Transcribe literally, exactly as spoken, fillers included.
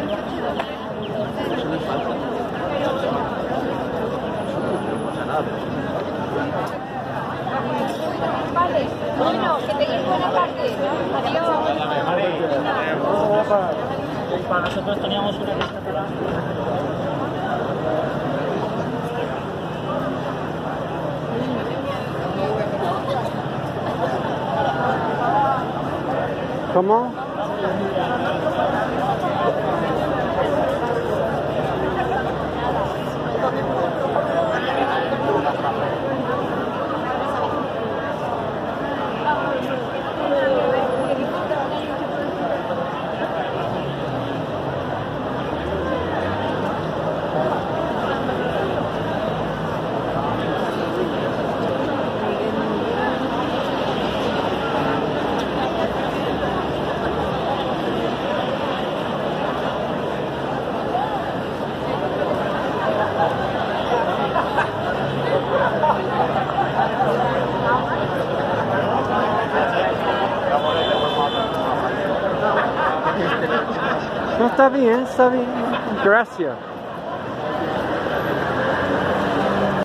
Eso no es falta. No pasa nada. Vale, bueno, que tengáis buena tarde. Adiós. Para nosotros teníamos una lista para... ¿Cómo? No, está bien, está bien. Gracias.